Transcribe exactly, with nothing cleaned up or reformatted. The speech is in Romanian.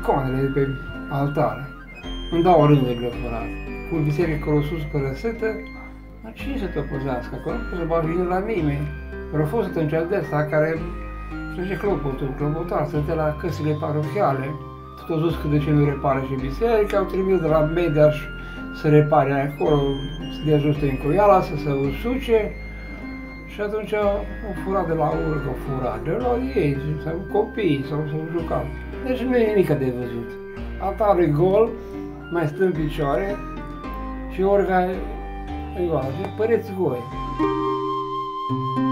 icoanele de pe altar. Îmi dau rândurile furate. Cu biserică acolo sus pe răsătă, dar cine să te opozească acolo? Că se bagă la nimeni. Au fost atunci de ăsta care trece clopotul, clopotar, stătea la căsile parohiale. Tot au zis că de ce nu repare și biserica, au trimis de la Mediaș să repare acolo, să dea jos trincoiala, să se usuce. Și atunci au furat de la urcă, au furat de la ei, sau copii, sau s-au jucat. Deci nu e nimic de văzut. Altarul e gol, mai stă în picioare și orga e goală, și păreți goi.